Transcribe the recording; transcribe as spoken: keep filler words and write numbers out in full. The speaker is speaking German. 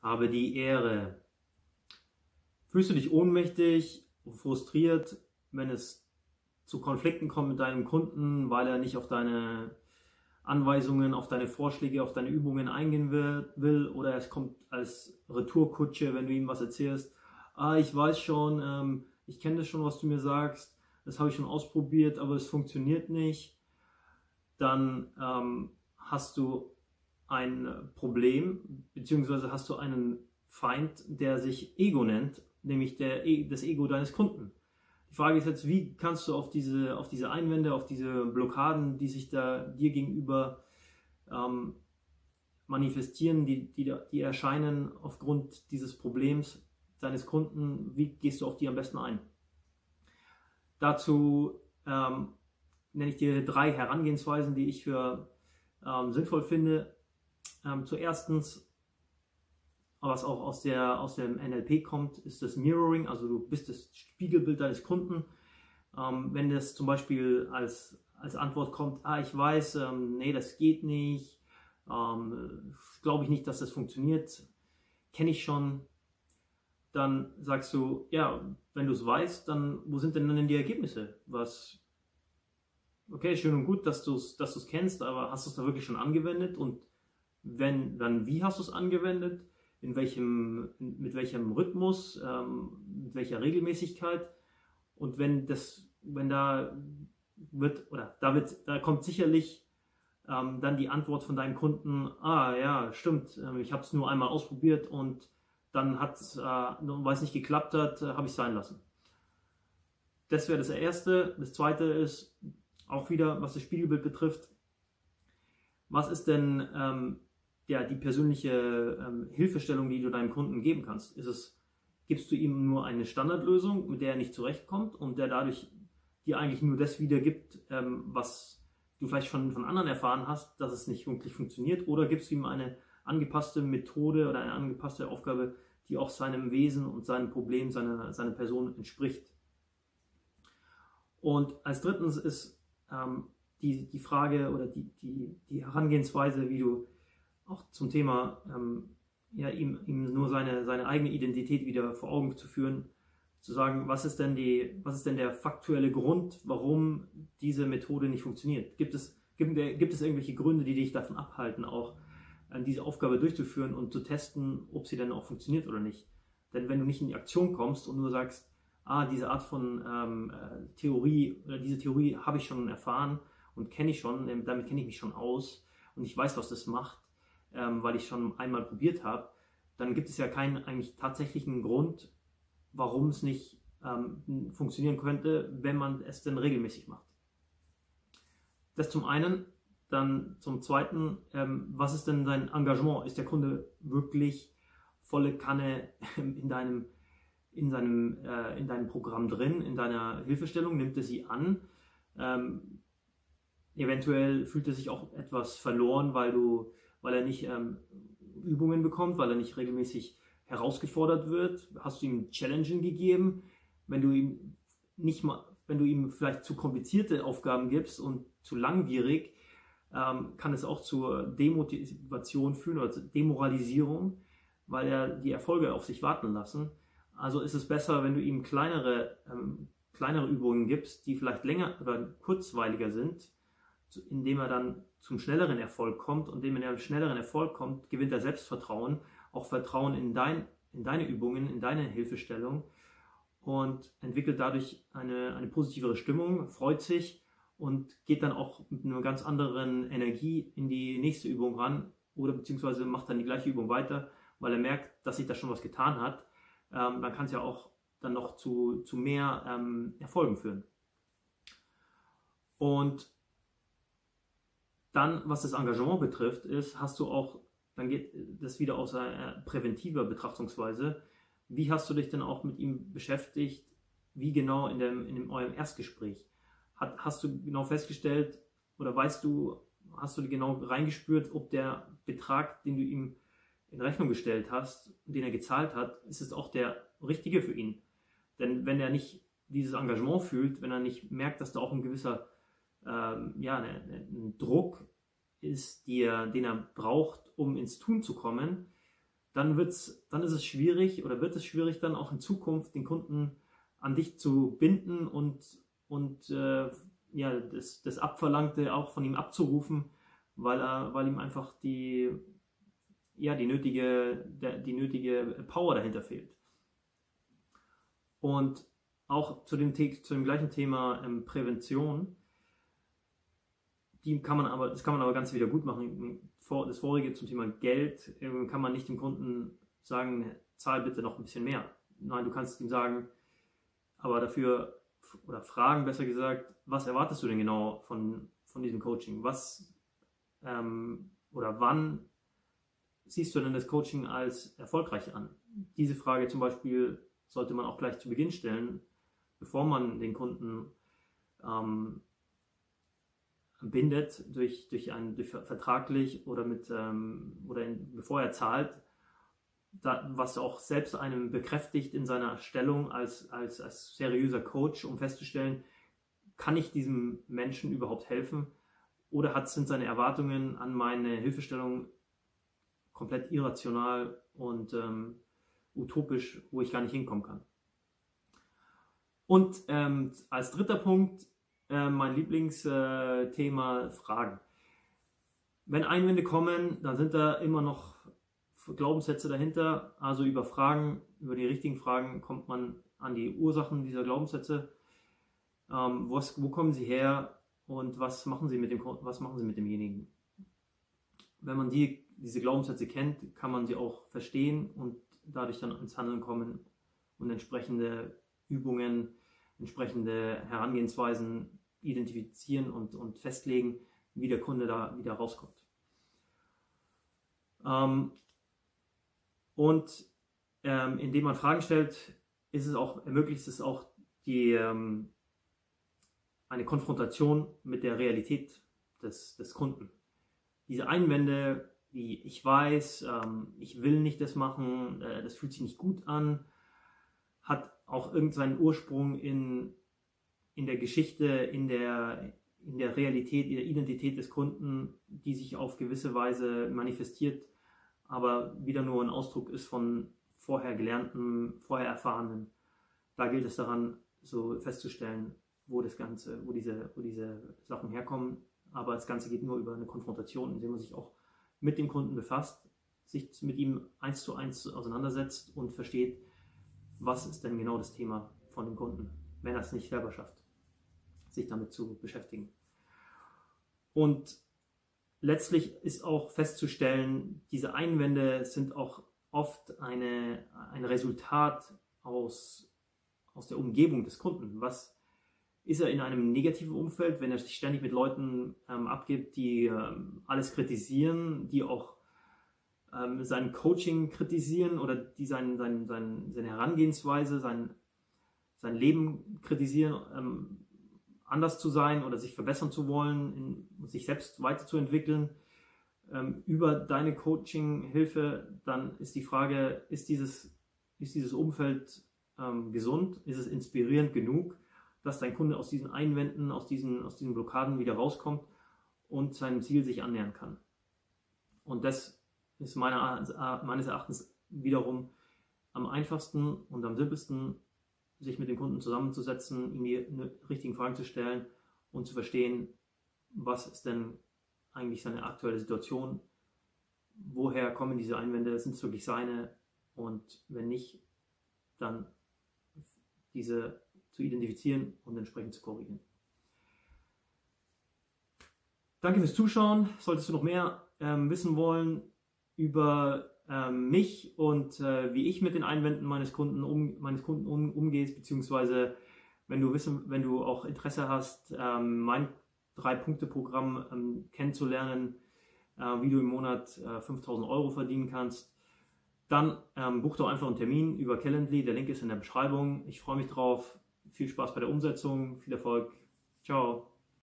Habe die Ehre. Fühlst du dich ohnmächtig, frustriert, wenn es zu Konflikten kommt mit deinem Kunden, weil er nicht auf deine Anweisungen, auf deine Vorschläge, auf deine Übungen eingehen will, oder es kommt als Retourkutsche, wenn du ihm was erzählst, ah, ich weiß schon, ähm, ich kenne das schon, was du mir sagst, das habe ich schon ausprobiert, aber es funktioniert nicht, dann ähm, hast du ein Problem, beziehungsweise hast du einen Feind, der sich Ego nennt, nämlich der, das Ego deines Kunden. Die Frage ist jetzt, wie kannst du auf diese, auf diese Einwände, auf diese Blockaden, die sich da dir gegenüber ähm, manifestieren, die, die, die erscheinen aufgrund dieses Problems deines Kunden, wie gehst du auf die am besten ein? Dazu ähm, nenne ich dir drei Herangehensweisen, die ich für ähm, sinnvoll finde. Ähm, zuerstens, was auch aus, der, aus dem N L P kommt, ist das Mirroring, also du bist das Spiegelbild deines Kunden. Ähm, wenn das zum Beispiel als, als Antwort kommt, ah, ich weiß, ähm, nee, das geht nicht, ähm, glaube ich nicht, dass das funktioniert, kenne ich schon, dann sagst du, ja, wenn du es weißt, dann wo sind denn dann die Ergebnisse? Was, okay, schön und gut, dass du es dass du es kennst, aber hast du es da wirklich schon angewendet? Und wenn, dann wie hast du es angewendet? In welchem, mit welchem Rhythmus, ähm, mit welcher Regelmäßigkeit? Und wenn das, wenn da wird, oder da wird, da kommt sicherlich ähm, dann die Antwort von deinem Kunden, ah ja, stimmt, ähm, ich habe es nur einmal ausprobiert und dann hat es, äh, weil es nicht geklappt hat, äh, habe ich es sein lassen. Das wäre das Erste. Das Zweite ist auch wieder, was das Spiegelbild betrifft. Was ist denn ähm, ja, die persönliche ähm, Hilfestellung, die du deinem Kunden geben kannst? Ist es, gibst du ihm nur eine Standardlösung, mit der er nicht zurechtkommt und der dadurch dir eigentlich nur das wiedergibt, ähm, was du vielleicht schon von anderen erfahren hast, dass es nicht wirklich funktioniert? Oder gibst du ihm eine angepasste Methode oder eine angepasste Aufgabe, die auch seinem Wesen und seinem Problem, seiner, seiner Person entspricht? Und als drittens ist ähm, die, die Frage oder die, die, die Herangehensweise, wie du auch zum Thema, ähm, ja, ihm, ihm nur seine, seine eigene Identität wieder vor Augen zu führen, zu sagen, was ist denn die, was ist denn der faktuelle Grund, warum diese Methode nicht funktioniert? Gibt es, gibt, gibt es irgendwelche Gründe, die dich davon abhalten, auch äh, diese Aufgabe durchzuführen und zu testen, ob sie dann auch funktioniert oder nicht? Denn wenn du nicht in die Aktion kommst und nur sagst, ah, diese Art von ähm, Theorie oder diese Theorie habe ich schon erfahren und kenne ich schon, damit kenne ich mich schon aus und ich weiß, was das macht, ähm, weil ich schon einmal probiert habe, dann gibt es ja keinen eigentlich tatsächlichen Grund, warum es nicht ähm, funktionieren könnte, wenn man es denn regelmäßig macht. Das zum einen. Dann zum zweiten, ähm, was ist denn dein Engagement? Ist der Kunde wirklich volle Kanne in deinem, in seinem, äh, in deinem Programm drin, in deiner Hilfestellung? Nimmt er sie an? Ähm, eventuell fühlt er sich auch etwas verloren, weil, du, weil er nicht ähm, Übungen bekommt, weil er nicht regelmäßig herausgefordert wird. Hast du ihm Challenges gegeben? Wenn du ihm nicht mal, wenn du ihm vielleicht zu komplizierte Aufgaben gibst und zu langwierig, ähm, kann es auch zur Demotivation führen oder zur Demoralisierung, weil er die Erfolge auf sich warten lassen. Also ist es besser, wenn du ihm kleinere, ähm, kleinere Übungen gibst, die vielleicht länger oder kurzweiliger sind, indem er dann zum schnelleren Erfolg kommt, und indem er zum schnelleren Erfolg kommt, gewinnt er Selbstvertrauen, auch Vertrauen in, dein, in deine Übungen, in deine Hilfestellung und entwickelt dadurch eine, eine positivere Stimmung, freut sich und geht dann auch mit einer ganz anderen Energie in die nächste Übung ran oder beziehungsweise macht dann die gleiche Übung weiter, weil er merkt, dass sich da schon was getan hat. Ähm, dann kann es ja auch dann noch zu, zu mehr ähm, Erfolgen führen. Und dann, was das Engagement betrifft, ist, hast du auch, dann geht das wieder aus einer präventiver Betrachtungsweise, wie hast du dich denn auch mit ihm beschäftigt, wie genau in, dem, in dem, eurem Erstgespräch? Hat, hast du genau festgestellt oder weißt du, hast du genau reingespürt, ob der Betrag, den du ihm in Rechnung gestellt hast, den er gezahlt hat, ist es auch der richtige für ihn? Denn wenn er nicht dieses Engagement fühlt, wenn er nicht merkt, dass da auch ein gewisser ähm, ja, ein Druck ist, die er, den er braucht, um ins Tun zu kommen, dann, wird's, dann ist es schwierig oder wird es schwierig, dann auch in Zukunft den Kunden an dich zu binden und, und äh, ja, das, das Abverlangte auch von ihm abzurufen, weil, er, weil ihm einfach die, ja, die, nötige, der, die nötige Power dahinter fehlt. Und auch zu dem, zu dem gleichen Thema ähm, Prävention, die kann man aber, das kann man aber ganz wieder gut machen. Das vorige zum Thema Geld äh, kann man nicht dem Kunden sagen, zahl bitte noch ein bisschen mehr. Nein, du kannst ihm sagen, aber dafür, oder fragen besser gesagt, was erwartest du denn genau von, von diesem Coaching? Was ähm, oder wann siehst du denn das Coaching als erfolgreich an? Diese Frage zum Beispiel sollte man auch gleich zu Beginn stellen, bevor man den Kunden ähm, bindet, durch, durch ein, durch vertraglich oder, mit, ähm, oder in, bevor er zahlt, da, was auch selbst einem bekräftigt in seiner Stellung als, als, als seriöser Coach, um festzustellen, kann ich diesem Menschen überhaupt helfen oder hat, sind seine Erwartungen an meine Hilfestellung komplett irrational und ähm, utopisch, wo ich gar nicht hinkommen kann. Und ähm, als dritter Punkt, äh, mein Lieblingsthema, äh, Fragen. Wenn Einwände kommen, dann sind da immer noch Glaubenssätze dahinter. Also über Fragen, über die richtigen Fragen kommt man an die Ursachen dieser Glaubenssätze. Ähm, was, wo kommen sie her und was machen sie mit dem, was machen sie mit demjenigen? Wenn man die, diese Glaubenssätze kennt, kann man sie auch verstehen und dadurch dann ins Handeln kommen und entsprechende Übungen, entsprechende Herangehensweisen identifizieren und, und festlegen, wie der Kunde da wieder rauskommt. Ähm, und ähm, indem man Fragen stellt, ist es auch, ermöglicht es auch die, ähm, eine Konfrontation mit der Realität des, des Kunden. Diese Einwände, wie ich weiß, ähm, ich will nicht das machen, äh, das fühlt sich nicht gut an, hat auch irgendeinen Ursprung in, in der Geschichte, in der, in der Realität, in der Identität des Kunden, die sich auf gewisse Weise manifestiert, aber wieder nur ein Ausdruck ist von vorher Gelernten, vorher Erfahrenen. Da gilt es daran, so festzustellen, wo das Ganze, wo diese, wo diese Sachen herkommen. Aber das Ganze geht nur über eine Konfrontation, indem man sich auch mit dem Kunden befasst, sich mit ihm eins zu eins auseinandersetzt und versteht, was ist denn genau das Thema von dem Kunden, wenn er es nicht selber schafft, sich damit zu beschäftigen. Und letztlich ist auch festzustellen, diese Einwände sind auch oft eine, ein Resultat aus, aus der Umgebung des Kunden. Was ist er in einem negativen Umfeld, wenn er sich ständig mit Leuten ähm, abgibt, die ähm, alles kritisieren, die auch ähm, sein Coaching kritisieren oder die sein, sein, sein, seine Herangehensweise, sein, sein Leben kritisieren, ähm, anders zu sein oder sich verbessern zu wollen, in, sich selbst weiterzuentwickeln, ähm, über deine Coaching-Hilfe, dann ist die Frage, ist dieses, ist dieses Umfeld ähm, gesund? Ist es inspirierend genug, dass dein Kunde aus diesen Einwänden, aus diesen, aus diesen Blockaden wieder rauskommt und seinem Ziel sich annähern kann? Und das ist meiner, meines Erachtens wiederum am einfachsten und am simpelsten, sich mit dem Kunden zusammenzusetzen, ihm die richtigen Fragen zu stellen und zu verstehen, was ist denn eigentlich seine aktuelle Situation, woher kommen diese Einwände, sind es wirklich seine und wenn nicht, dann diese zu identifizieren und entsprechend zu korrigieren. Danke fürs Zuschauen. Solltest du noch mehr ähm, wissen wollen über ähm, mich und äh, wie ich mit den Einwänden meines Kunden, um, meines Kunden um, umgehst, beziehungsweise wenn du wissen, wenn du auch Interesse hast, ähm, mein Drei-Punkte-Programm ähm, kennenzulernen, äh, wie du im Monat äh, fünftausend Euro verdienen kannst, dann ähm, buch doch einfach einen Termin über Calendly. Der Link ist in der Beschreibung. Ich freue mich drauf. Viel Spaß bei der Umsetzung. Viel Erfolg. Ciao.